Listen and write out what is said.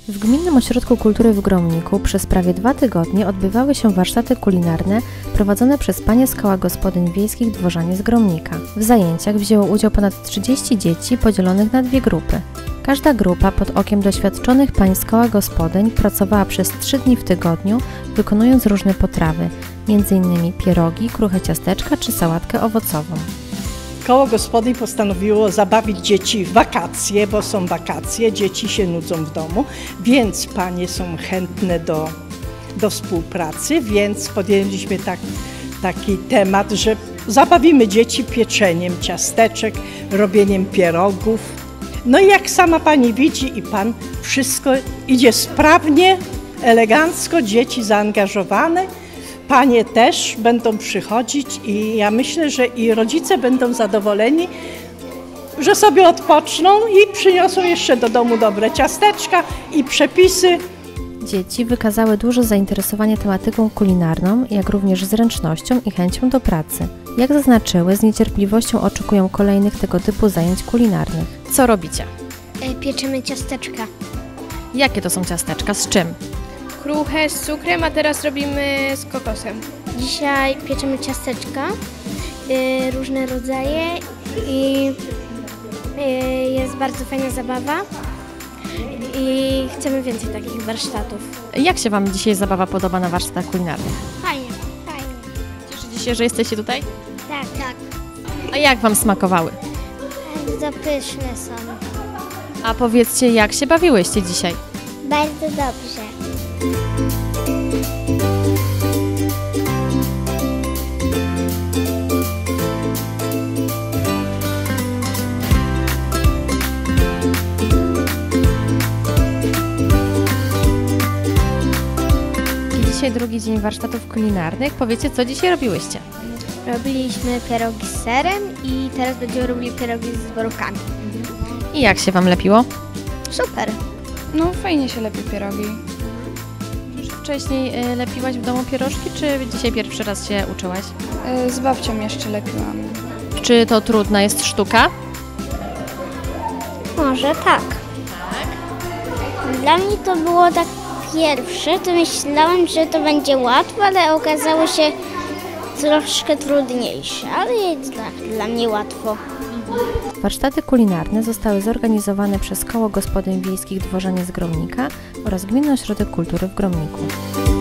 W Gminnym Ośrodku Kultury w Gromniku przez prawie 2 tygodnie odbywały się warsztaty kulinarne prowadzone przez panie z Koła Gospodyń Wiejskich Dworzanie z Gromnika. W zajęciach wzięło udział ponad 30 dzieci podzielonych na 2 grupy. Każda grupa pod okiem doświadczonych pań z Koła Gospodyń pracowała przez 3 dni w tygodniu, wykonując różne potrawy, m.in. pierogi, kruche ciasteczka czy sałatkę owocową. Koło Gospodyń postanowiło zabawić dzieci w wakacje, bo są wakacje, dzieci się nudzą w domu, więc panie są chętne do współpracy, więc podjęliśmy taki temat, że zabawimy dzieci pieczeniem ciasteczek, robieniem pierogów. No i jak sama pani widzi i pan, wszystko idzie sprawnie, elegancko, dzieci zaangażowane. Panie też będą przychodzić i ja myślę, że i rodzice będą zadowoleni, że sobie odpoczną i przyniosą jeszcze do domu dobre ciasteczka i przepisy. Dzieci wykazały duże zainteresowanie tematyką kulinarną, jak również zręcznością i chęcią do pracy. Jak zaznaczyły, z niecierpliwością oczekują kolejnych tego typu zajęć kulinarnych. Co robicie? Pieczemy ciasteczka. Jakie to są ciasteczka? Z czym? Kruche z cukrem, a teraz robimy z kokosem. Dzisiaj pieczemy ciasteczka, różne rodzaje i jest bardzo fajna zabawa i chcemy więcej takich warsztatów. Jak się Wam dzisiaj zabawa podoba na warsztatach kulinarnych? Fajnie, fajnie. Cieszycie się, że jesteście tutaj? Tak, tak. A jak Wam smakowały? Bardzo pyszne są. A powiedzcie, jak się bawiłyście dzisiaj? Bardzo dobrze. Dzisiaj drugi dzień warsztatów kulinarnych. Powiecie, co dzisiaj robiłyście? Robiliśmy pierogi z serem i teraz będziemy robili pierogi z borówkami. I jak się Wam lepiło? Super. No fajnie się lepi pierogi. Już wcześniej lepiłaś w domu pierożki, czy dzisiaj pierwszy raz się uczyłaś? Z babcią jeszcze lepiłam. Czy to trudna jest sztuka? Może tak. Dla mnie to było tak pierwsze, to myślałam, że to będzie łatwe, ale okazało się troszkę trudniejsze, ale jednak dla mnie łatwo. Warsztaty kulinarne zostały zorganizowane przez Koło Gospodyń Wiejskich Dworzanie z Gromnika oraz Gminny Ośrodek Kultury w Gromniku.